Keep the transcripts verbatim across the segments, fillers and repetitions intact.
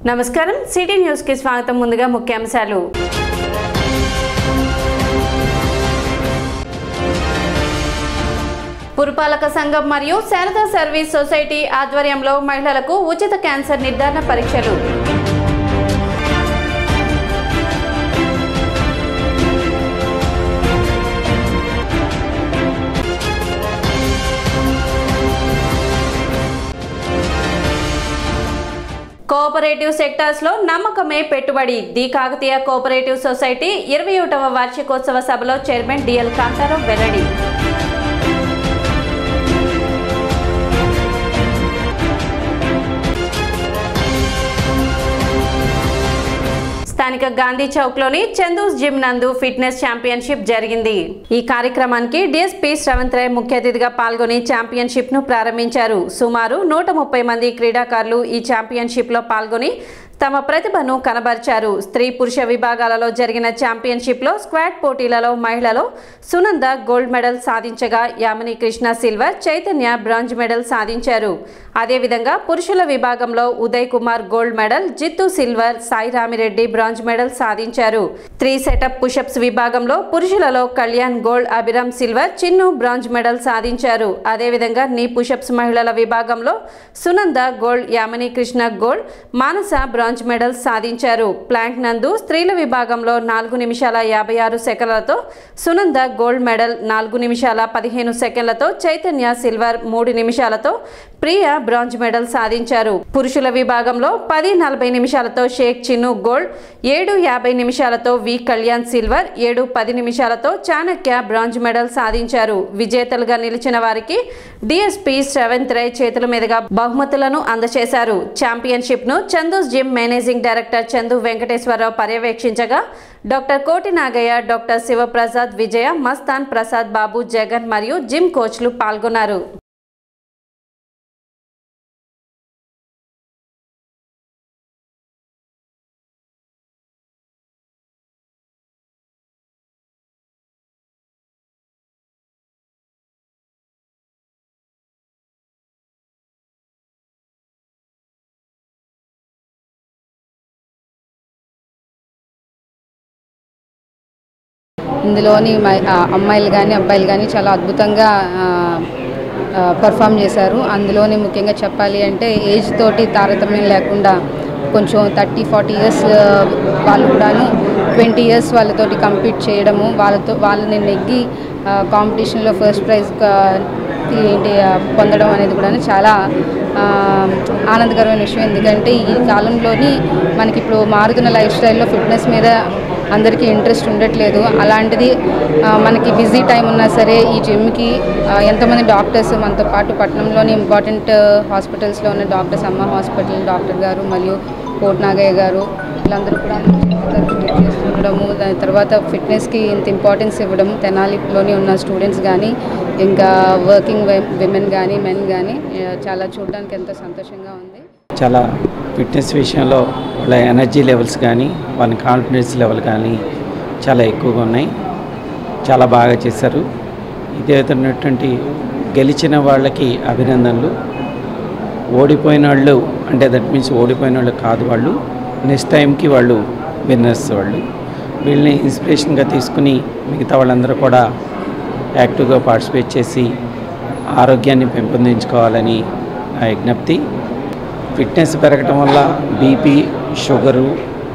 నమస్కారం city news కి స్వాగతం. ముందుగా ముఖ్యాంశాలు. పురపాలక సంఘం మరియు శారదా సర్వీస్ సొసైటీ ఆధ్వర్యంలో మహిళలకు ఉచిత క్యాన్సర్ నిర్ధారణ పరీక్షలు. కోఆపరేటివ్ సెక్టార్స్ లో నమ్మకమే పెట్టుబడి. ది కాకతీయ కోఆపరేటివ్ సొసైటీ ఇరవై ఒకటవ వార్షికోత్సవ సభలో చైర్మన్ డిఎల్ కాంతారావు వెల్లడి. స్థానిక గాంధీ చౌక్ లోని చందూస్ జిమ్ నందు ఫిట్నెస్ ఛాంపియన్షిప్ జరిగింది. ఈ కార్యక్రమానికి డిఎస్పీ శ్రవంత్ రాయ్ ముఖ్య అతిథిగా పాల్గొని ఛాంపియన్షిప్ ను ప్రారంభించారు. సుమారు నూట ముప్పై మంది క్రీడాకారులు ఈ ఛాంపియన్షిప్ లో పాల్గొని తమ ప్రతిభను కనబరిచారు. స్త్రీ పురుష విభాగాలలో జరిగిన ఛాంపియన్షిప్ లో స్క్వాడ్ పోటీలలో మహిళలో సునంద గోల్డ్ మెడల్ సాధించగా Yamini Krishna silver, Chaitanya bronze medal సాధించారు. అదేవిధంగా పురుషుల విభాగంలో Uday Kumar gold medal, Jittu silver, Sai Ramireddy bronze medal సాధించారు. త్రీ సెటప్ పుషప్స్ విభాగంలో పురుషులలో Kalyan gold, Abhiram silver, Chinnu bronze medal సాధించారు. అదేవిధంగా నీ పుషప్స్ మహిళల విభాగంలో Sunanda gold, Yamini Krishna gold, Manasa bronze medal సాధించారు. ప్లాంక్ నందు స్త్రీల విభాగంలో నాలుగు నిమిషాల యాభై ఆరు సెకండ్లతో సునంద గోల్డ్ మెడల్, నాలుగు నిమిషాల పదిహేను సెకండ్లతో చైతన్య సిల్వర్, మూడు నిమిషాలతో ప్రియ బ్రాంజ్ మెడల్ సాధించారు. పురుషుల విభాగంలో పది నలభై నిమిషాలతో షేక్ చిన్ను గోల్డ్, ఏడు యాభై నిమిషాలతో వి కళ్యాణ్ సిల్వర్, ఏడు పది నిమిషాలతో చాణక్య బ్రాంజ్ మెడల్ సాధించారు. విజేతలుగా నిలిచిన వారికి డిఎస్పీ శ్రవంత్ రాయ్ చేతుల మీదుగా బహుమతులను అందజేశారు. ఛాంపియన్షిప్ ను Chandu's gym managing director Chandu Venkateswararao పర్యవేక్షించగా డాక్టర్ కోటి నాగయ్య, డాక్టర్ శివప్రసాద్, విజయ, మస్తాన్, ప్రసాద్ బాబు, జగన్ మరియు జిమ్ కోచ్లు పాల్గొన్నారు. ఇందులోని అమ్మాయిలు కానీ అబ్బాయిలు కానీ చాలా అద్భుతంగా పర్ఫామ్ చేశారు. అందులోని ముఖ్యంగా చెప్పాలి అంటే ఏజ్ తోటి తారతమ్యం లేకుండా కొంచెం థర్టీ ఫార్టీ ఇయర్స్ వాళ్ళు కూడాను ట్వంటీ ఇయర్స్ వాళ్ళతోటి కంపీట్ చేయడము, వాళ్ళతో వాళ్ళని నెగ్గి కాంపిటీషన్లో ఫస్ట్ ప్రైజ్ ఏంటి పొందడం అనేది కూడా చాలా ఆనందకరమైన విషయం. ఎందుకంటే ఈ కాలంలోని మనకి ఇప్పుడు మారుతున్న లైఫ్ స్టైల్లో ఫిట్నెస్ మీద అందరికీ ఇంట్రెస్ట్ ఉండట్లేదు. అలాంటిది మనకి బిజీ టైం ఉన్నా సరే ఈ జిమ్కి ఎంతోమంది డాక్టర్స్ మనతో పాటు పట్టణంలోని ఇంపార్టెంట్ హాస్పిటల్స్లో ఉన్న డాక్టర్స్, అమ్మ హాస్పిటల్ డాక్టర్ గారు మరియు కోటి నాగయ్య గారు వీళ్ళందరూ కూడా చేస్తుండడము, దాని తర్వాత ఫిట్నెస్కి ఇంత ఇంపార్టెన్స్ ఇవ్వడం, తెనాలిలోని ఉన్న స్టూడెంట్స్ కానీ ఇంకా వర్కింగ్ విమెన్ కానీ మెన్ కానీ చాలా చూడడానికి ఎంతో సంతోషంగా ఉంది. చాలా ఫిట్నెస్ విషయంలో వాళ్ళ ఎనర్జీ లెవెల్స్ కానీ వాళ్ళ కాన్ఫిడెన్స్ లెవెల్ కానీ చాలా ఎక్కువగా ఉన్నాయి. చాలా బాగా చేశారు. ఇదే విధమైనటువంటి గెలిచిన వాళ్ళకి అభినందనలు. ఓడిపోయిన వాళ్ళు అంటే దట్ మీన్స్ ఓడిపోయిన వాళ్ళు కాదు, వాళ్ళు నెక్స్ట్ టైంకి వాళ్ళు విన్నర్స్. వాళ్ళు వీళ్ళని ఇన్స్పిరేషన్గా తీసుకుని మిగతా వాళ్ళందరూ కూడా యాక్టివ్గా పార్టిసిపేట్ చేసి ఆరోగ్యాన్ని పెంపొందించుకోవాలని ఆ విజ్ఞప్తి. ఫిట్నెస్ పెరగటం వల్ల బీపీ, షుగరు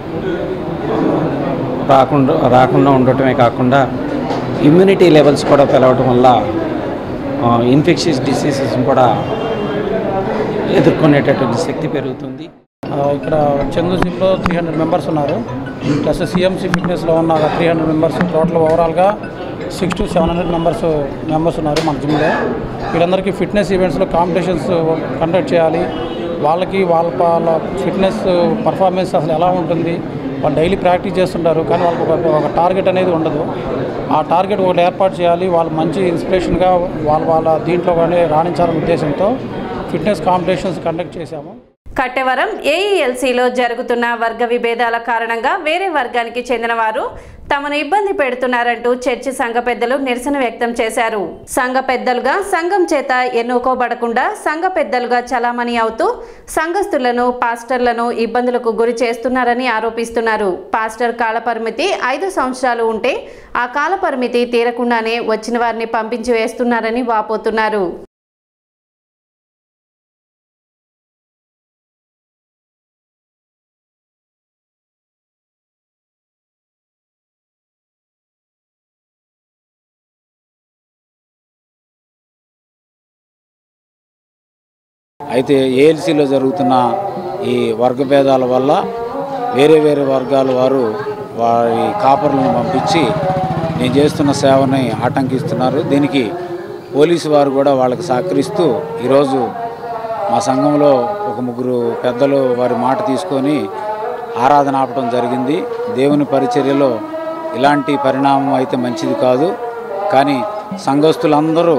రాకుండా రాకుండా ఉండటమే కాకుండా ఇమ్యూనిటీ లెవెల్స్ కూడా పెరగటం వల్ల ఇన్ఫెక్షన్స్ డిసీజెస్ కూడా ఎదుర్కొనేటటువంటి శక్తి పెరుగుతుంది. ఇక్కడ చందూస్ జిమ్లో త్రీ హండ్రెడ్ మెంబర్స్ ఉన్నారు. ప్లస్ సిఎంసి ఫిట్నెస్లో ఉన్న త్రీ హండ్రెడ్ మెంబర్స్, టోటల్ ఓవరాల్గా six to seven hundred members members ఉన్నారు మన జిమ్లో. వీళ్ళందరికీ ఫిట్నెస్ ఈవెంట్స్లో కాంపిటీషన్స్ కండక్ట్ చేయాలి. వాళ్ళకి వాళ్ళ వాళ్ళ ఫిట్నెస్ పర్ఫార్మెన్స్ అసలు ఎలా ఉంటుంది, వాళ్ళు డైలీ ప్రాక్టీస్ చేస్తుంటారు కానీ వాళ్ళకి ఒక ఒక టార్గెట్ అనేది ఉండదు. ఆ టార్గెట్ ఒకటి ఏర్పాటు చేయాలి. వాళ్ళు మంచి ఇన్స్పిరేషన్గా వాళ్ళ వాళ్ళ దీంట్లో కానీ రాణించాలనే ఉద్దేశంతో ఫిట్నెస్ కాంపిటీషన్స్ కండక్ట్ చేశాము. కట్టెవరం ఏఈఎల్సీలో జరుగుతున్న వర్గ విభేదాల కారణంగా వేరే వర్గానికి చెందిన వారు తమను ఇబ్బంది పెడుతున్నారంటూ చర్చి సంఘ పెద్దలు నిరసన వ్యక్తం చేశారు. సంఘ పెద్దలుగా సంఘం చేత ఎన్నుకోబడకుండా సంఘ పెద్దలుగా చలామణి అవుతూ సంఘస్థులను పాస్టర్లను ఇబ్బందులకు గురి చేస్తున్నారని ఆరోపిస్తున్నారు. పాస్టర్ కాలపరిమితి ఐదు సంవత్సరాలు ఉంటే ఆ కాలపరిమితి తీరకుండానే వచ్చిన వారిని పంపించి వేస్తున్నారని వాపోతున్నారు. అయితే ఏఎల్సీలో జరుగుతున్న ఈ వర్గభేదాల వల్ల వేరే వేరే వర్గాల వారు వారి కాపర్లను పంపించి నేను చేస్తున్న సేవని ఆటంకిస్తున్నారు. దీనికి పోలీసు వారు కూడా వాళ్ళకి సహకరిస్తూ ఈరోజు మా సంఘంలో ఒక ముగ్గురు పెద్దలు వారి మాట తీసుకొని ఆరాధన ఆపడం జరిగింది. దేవుని పరిచర్యలో ఇలాంటి పరిణామం అయితే మంచిది కాదు. కానీ సంఘస్థులందరూ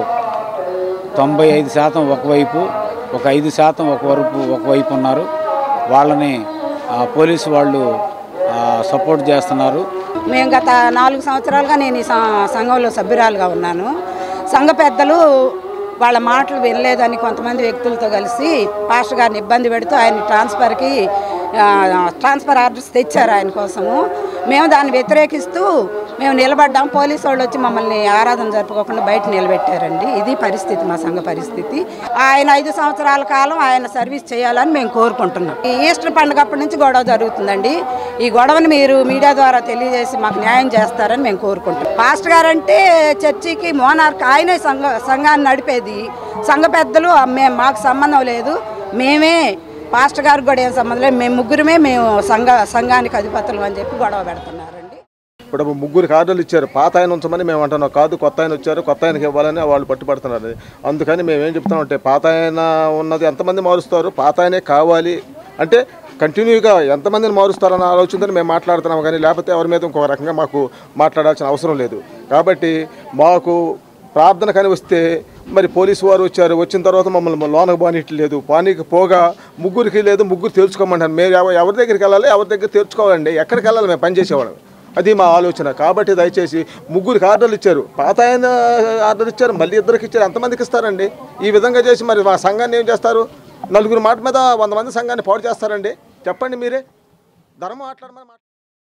తొంభై ఐదు శాతం ఒకవైపు, ఒక ఐదు శాతం ఒకవైపు ఒకవైపు ఉన్నారు. వాళ్ళని పోలీసు వాళ్ళు సపోర్ట్ చేస్తున్నారు. మేము గత నాలుగు సంవత్సరాలుగా నేను ఈ సంఘంలో సభ్యురాలుగా ఉన్నాను. సంఘ పెద్దలు వాళ్ళ మాటలు వినలేదని కొంతమంది వ్యక్తులతో కలిసి పాస్టర్ గారిని ఇబ్బంది పెడుతూ ఆయన ట్రాన్స్ఫర్కి ట్రాన్స్ఫర్ ఆర్డర్స్ తెచ్చారు ఆయన కోసము. మేము దాన్ని వ్యతిరేకిస్తూ మేము నిలబడ్డాం. పోలీసు వాళ్ళు వచ్చి మమ్మల్ని ఆరాధన జరుపుకోకుండా బయట నిలబెట్టారండి. ఇది పరిస్థితి, మా సంఘ పరిస్థితి. ఆయన ఐదు సంవత్సరాల కాలం ఆయన సర్వీస్ చేయాలని మేము కోరుకుంటున్నాం. ఈ ఈస్టర్ పండుగ అప్పటి నుంచి గొడవ జరుగుతుందండి. ఈ గొడవని మీరు మీడియా ద్వారా తెలియజేసి మాకు న్యాయం చేస్తారని మేము కోరుకుంటున్నాం. పాస్టర్ గారు అంటే చర్చికి మోనార్క్, ఆయనే సంఘ సంఘాన్ని నడిపేది. సంఘ పెద్దలు మేము మాకు సంబంధం లేదు. మేమే పాస్టర్ గారికి కూడా ఏం సంబంధం లేదు. మేము ముగ్గురమే మేము సంఘ సంఘానికి అధిపతులు అని చెప్పి గొడవ పెడుతున్నారండి. ఇప్పుడు ముగ్గురికి ఆర్డర్లు ఇచ్చారు. పాత ఆయన ఉంచమని మేము అంటున్నాం. కాదు, కొత్త ఆయన వచ్చారు, కొత్త ఆయనకి ఇవ్వాలని వాళ్ళు పట్టుపడుతున్నారు. అందుకని మేము ఏం చెప్తామంటే పాత ఆయన ఉన్నది ఎంతమంది మారుస్తారు, పాత ఆయనే కావాలి అంటే కంటిన్యూగా ఎంతమందిని మారుస్తారన్న ఆలోచనతో మేము మాట్లాడుతున్నాం. కానీ లేకపోతే ఎవరి మీద ఇంకొక రకంగా మాకు మాట్లాడాల్సిన అవసరం లేదు. కాబట్టి మాకు ప్రార్థన కానీ వస్తే మరి పోలీసు వారు వచ్చారు. వచ్చిన తర్వాత మమ్మల్ని లోనకు బానిట్లేదు. పానీకి పోగా ముగ్గురికి లేదు, ముగ్గురు తేల్చుకోమంటారు. మేము ఎవరి దగ్గరికి వెళ్ళాలి, ఎవరి దగ్గర తేల్చుకోవాలండి. ఎక్కడికి వెళ్ళాలి మేము పనిచేసేవాళ్ళం. అది మా ఆలోచన. కాబట్టి దయచేసి ముగ్గురికి ఆర్డర్లు ఇచ్చారు. పాత ఆయన ఆర్డర్ ఇచ్చారు, మళ్ళీ ఇద్దరికి ఇచ్చారు. ఎంతమందికి ఇస్తారండి? ఈ విధంగా చేసి మరి మా సంఘాన్ని ఏం చేస్తారు? నలుగురు మాట మీద వంద మంది సంఘాన్ని పాడు చేస్తారండి. చెప్పండి మీరే. ధర్మం మాట్లాడమని మాట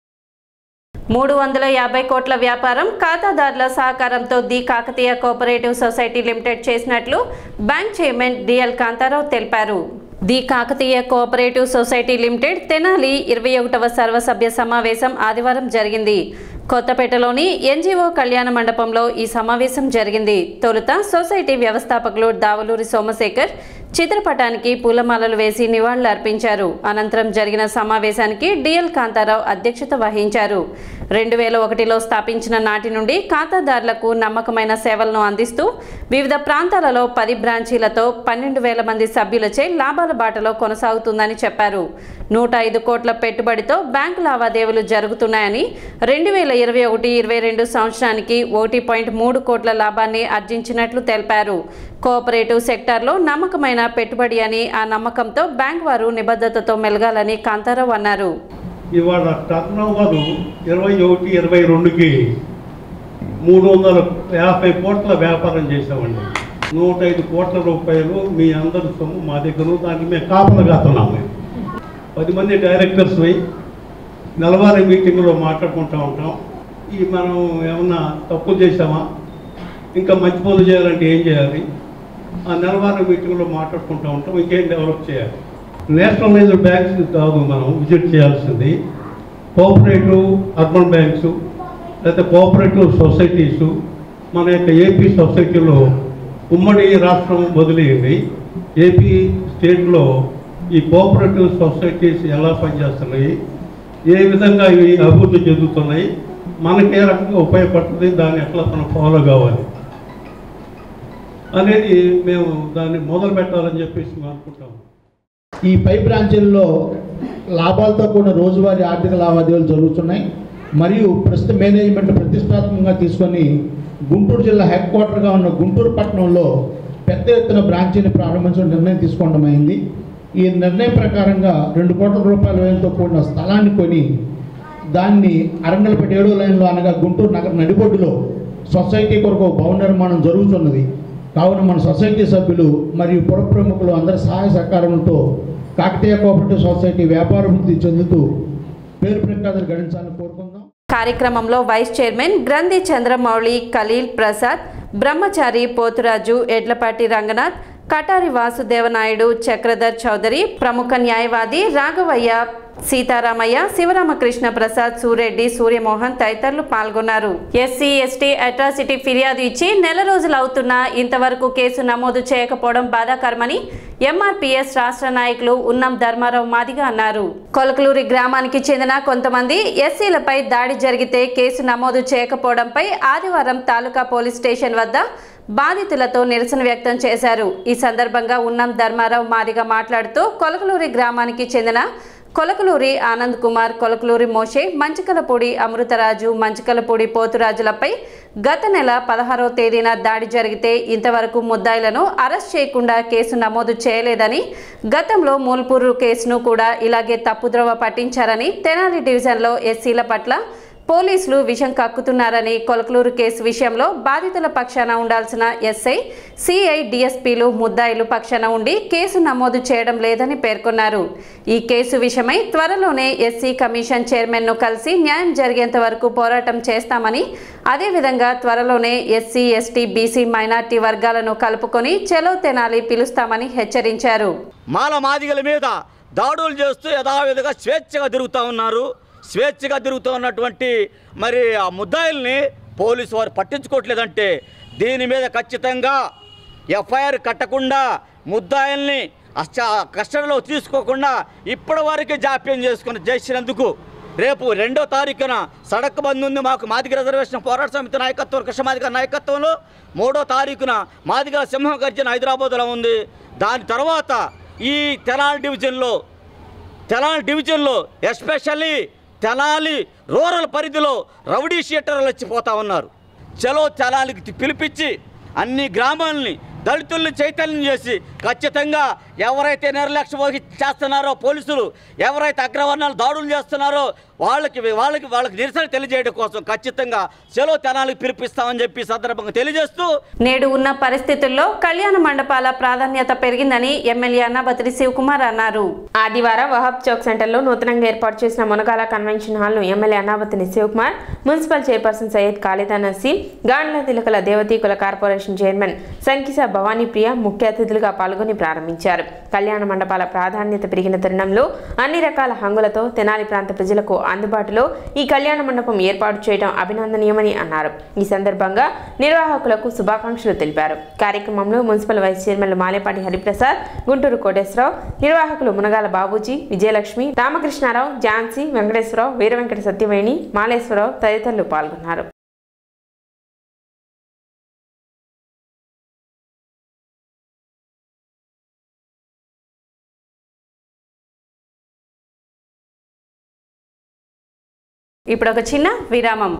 మూడు వందల యాభై కోట్ల వ్యాపారం ఖాతాదారుల సహకారంతో the Kakatiya cooperative society limited చేసినట్లు బ్యాంక్ చైర్మన్ డిఎల్ కాంతారావు తెలిపారు. The Kakatiya cooperative society limited Tenali ఇరవై ఒకటవ సర్వసభ్య సమావేశం ఆదివారం జరిగింది. కొత్తపేటలోని ఎన్జిఓ కళ్యాణ మండపంలో ఈ సమావేశం జరిగింది. తొలుత సొసైటీ వ్యవస్థాపకులు దావలూరి సోమశేఖర్ చిత్రపటానికి పూలమాలలు వేసి నివాళులు అర్పించారు. అనంతరం జరిగిన సమావేశానికి డిఎల్ కాంతారావు అధ్యక్షత వహించారు. రెండు వేల ఒకటిలో స్థాపించిన నాటి నుండి ఖాతాదారులకు నమ్మకమైన సేవలను అందిస్తూ వివిధ ప్రాంతాలలో పది బ్రాంచీలతో పన్నెండు వేల మంది సభ్యులచే లాభాల బాటలో కొనసాగుతుందని చెప్పారు. నూట ఐదు కోట్ల పెట్టుబడితో బ్యాంకు లావాదేవీలు జరుగుతున్నాయని రెండు వేల ఇరవై ఒకటి ఇరవై రెండు సంవత్సరానికి ఒకటి పాయింట్ మూడు కోట్ల లాభాన్ని ఆర్జించినట్లు తెలిపారు. కోఆపరేటివ్ సెక్టార్లో నమ్మకమైన పెట్టుబడి అని, ఆ నమ్మకంతో బ్యాంక్ వారు నిబద్ధతతో మెలగాలని కాంతారావు అన్నారు. ఇవాళ టర్న్ ఓవర్ ఇరవై ఒకటి ఇరవై రెండుకి మూడు వందల యాభై కోట్ల వ్యాపారం చేసామండి. నూట ఐదు కోట్ల రూపాయలు మీ అందరి సొమ్ము మా దగ్గర, దానికి మేము కాపలు కాస్తున్నాము. పది మంది డైరెక్టర్స్ నెలవారీ మీటింగ్లో మాట్లాడుకుంటూ ఉంటాం. ఈ మనం ఏమన్నా తప్పులు చేసామా, ఇంకా మంచి పనులు చేయాలంటే ఏం చేయాలి, ఆ నెలవారీ మీటింగ్లో మాట్లాడుకుంటూ ఉంటాం. ఇంకేం డెవలప్ చేయాలి. నేషనలైజ్డ్ బ్యాంక్స్ కాదు మనం విజిట్ చేయాల్సింది, కోఆపరేటివ్ అర్బన్ బ్యాంక్స్ లేకపోతే కోఆపరేటివ్ సొసైటీసు. మన యొక్క ఏపీ సొసైటీలో ఉమ్మడి రాష్ట్రం వదిలేయండి, ఏపీ స్టేట్లో ఈ కోఆపరేటివ్ సొసైటీస్ ఎలా పనిచేస్తున్నాయి, ఏ విధంగా ఇవి అభివృద్ధి చెందుతున్నాయి, మనకి ఏ రకంగా ఉపయోగపడుతుంది, దాన్ని ఎట్లా మనం ఫాలో కావాలి అనేది మేము దాన్ని మొదలు పెట్టాలని చెప్పేసి మేము అనుకుంటాము. ఈ పై బ్రాంచీల్లో లాభాలతో కూడిన రోజువారీ ఆర్థిక లావాదేవీలు జరుగుతున్నాయి. మరియు ప్రస్తుత మేనేజ్మెంట్ ప్రతిష్టాత్మకంగా తీసుకొని గుంటూరు జిల్లా హెడ్ క్వార్టర్గా ఉన్న గుంటూరు పట్టణంలో పెద్ద ఎత్తున బ్రాంచీని ప్రారంభించడం నిర్ణయం తీసుకోవడం అయింది. ఈ నిర్ణయం ప్రకారంగా రెండు కోట్ల రూపాయల వ్యయంతో కూడిన స్థలాన్ని కొని దాన్ని అరంగల్పేట ఏడో లైన్లో అనగా గుంటూరు నగర నడిబొడ్డులో సొసైటీ కొరకు భవన నిర్మాణం జరుగుతున్నది. కావున మన సొసైటీ సభ్యులు మరియు పుర ప్రముఖులు అందరి సహాయ సహకారంతో కాకతీయ కోఆపరేటివ్ సొసైటీ వ్యాపారాభివృద్ధి చెందుతూ పేరు ప్రఖ్యాతులు గడించాలని కోరుకుందాం. కార్యక్రమంలో వైస్ చైర్మన్ గ్రంథి చంద్రమౌళి, ఖలీల్ ప్రసాద్, బ్రహ్మచారి పోతురాజు, ఎడ్లపాటి రంగనాథ్, కటారి వాసుదేవనాయుడు, చక్రధర్ చౌదరి, ప్రముఖ న్యాయవాది రాఘవయ్య, సీతారామయ్య, శివరామకృష్ణ ప్రసాద్, సూరెడ్డి, సూర్యమోహన్ తదితరులు పాల్గొన్నారు. ఎస్సీ ఎస్టీ అట్రాసిటీ ఫిర్యాదు ఇచ్చి నెల రోజులు అవుతున్నా ఇంతవరకు కేసు నమోదు చేయకపోవడం బాధాకరమని ఎంఆర్పీఎస్ రాష్ట్ర నాయకులు ఉన్నం ధర్మారావు మాదిగ అన్నారు. కొలకలూరి గ్రామానికి చెందిన కొంతమంది ఎస్సీలపై దాడి జరిగితే కేసు నమోదు చేయకపోవడంపై ఆదివారం తాలూకా పోలీస్ స్టేషన్ వద్ద బాధితులతో నిరసన వ్యక్తం చేశారు. ఈ సందర్భంగా ఉన్నం ధర్మారావు మాదిగ మాట్లాడుతూ కొలకలూరి గ్రామానికి చెందిన కొలకలూరి ఆనంద్ కుమార్, కొలకలూరి మోషే, మంచికలపూడి అమృతరాజు, మంచికలపూడి పోతురాజులపై గత నెల పదహారవ తేదీన దాడి జరిగితే ఇంతవరకు ముద్దాయిలను అరెస్ట్ చేయకుండా కేసు నమోదు చేయలేదని, గతంలో మూల్పూరు కేసును కూడా ఇలాగే తప్పుద్రోవ పట్టించారని, తెనాలి డివిజన్లో ఎస్సీల పట్ల పోలీసులు విషం కక్కుతున్నారని, కొలకలూరు కేసు విషయంలో బాధితుల పక్షాన ఉండాల్సిన ఎస్ఐ, సిఐ, డిఎస్పీలు ముద్దాయిలు పక్షాన ఉండి కేసు నమోదు చేయడం లేదని పేర్కొన్నారు. ఈ కేసు విషయమై త్వరలోనే ఎస్సీ కమిషన్ చైర్మన్ను కలిసి న్యాయం జరిగేంత వరకు పోరాటం చేస్తామని, అదేవిధంగా త్వరలోనే ఎస్సీ, ఎస్టీ, బీసీ, మైనార్టీ వర్గాలను కలుపుకొని చలో తెనాలి పిలుస్తామని హెచ్చరించారు. మాల మాదిగల మీద దాడులు చేస్తూ యథావిధిగా స్వేచ్ఛగా తిరుగుతూ ఉన్నారు. స్వేచ్ఛగా తిరుగుతూ ఉన్నటువంటి మరి ఆ ముద్దాయిల్ని పోలీసు వారు పట్టించుకోవట్లేదంటే దీని మీద ఖచ్చితంగా ఎఫ్ఐఆర్ కట్టకుండా ముద్దాయిల్ని కస్టడీలో తీసుకోకుండా ఇప్పటి వరకు జాప్యం చేసుకుని చేసినందుకు రేపు రెండో తారీఖున సడక్ బంద్ ఉంది మాకు మాదిగ రిజర్వేషన్ పోరాట సమితి నాయకత్వం, కృష్ణ మాదిగ నాయకత్వంలో. మూడో తారీఖున మాదిగ సింహ గర్జన హైదరాబాద్లో ఉంది. దాని తర్వాత ఈ తెనాలి డివిజన్లో తెనాలి డివిజన్లో ఎస్పెషల్లీ తెనాలి రూరల్ పరిధిలో రౌడీ షీటర్లు వచ్చిపోతూ ఉన్నారు. చలో తెనాలికి పిలిపించి అన్ని గ్రామాలని దళితుల్ని చైతన్యం చేసి ఖచ్చితంగా ఎవరైతే నిర్లక్ష్యం వహించి చేస్తున్నారో పోలీసులు, ఎవరైతే అగ్రవర్ణాలు దాడులు చేస్తున్నారో వాళ్ళకి వాళ్ళకి వాళ్ళకి నిరసన తెలియజేయడం కోసం ఖచ్చితంగా చలో తెనాలికి పిలిపిస్తామని చెప్పి సందర్భంగా తెలియజేస్తూ, నేడు ఉన్న పరిస్థితుల్లో కళ్యాణ మండపాల ప్రాధాన్యత పెరిగిందని ఎమ్మెల్యే అన్నాబత్రి శివకుమార్ అన్నారు. ఆదివారం వహాబ్ చౌక్ సెంటర్లో నూతనంగా ఏర్పాటు చేసిన మునగాల కన్వెన్షన్ హాల్ను MLA Annabathri Sivakumar, municipal chairperson Syed Khalida Naseem, Gandla తిలకల దేవతీకుల కార్పొరేషన్ చైర్మన్ సంకిసా భవానీ ప్రియ ముఖ్య అతిథులుగా పాల్గొని ప్రారంభించారు. కళ్యాణ మండపాల ప్రాధాన్యత పెరిగిన తరుణంలో అన్ని రకాల హంగులతో తెనాలి ప్రాంత ప్రజలకు అందుబాటులో ఈ కళ్యాణ మండపం ఏర్పాటు చేయడం అభినందనీయమని అన్నారు. ఈ సందర్భంగా నిర్వాహకులకు శుభాకాంక్షలు తెలిపారు. కార్యక్రమంలో మున్సిపల్ వైస్ చైర్మన్లు మాలేపాటి హరిప్రసాద్, గుంటూరు కోటేశ్వరరావు, నిర్వాహకులు మునగాల బాబూజీ, విజయలక్ష్మి, రామకృష్ణారావు, ఝాన్సీ, వెంకటేశ్వరరావు, వీరవెంకట సత్యవేణి, మాలేశ్వరరావు తదితరులు పాల్గొన్నారు. ఇప్పుడు ఒక చిన్న విరామం.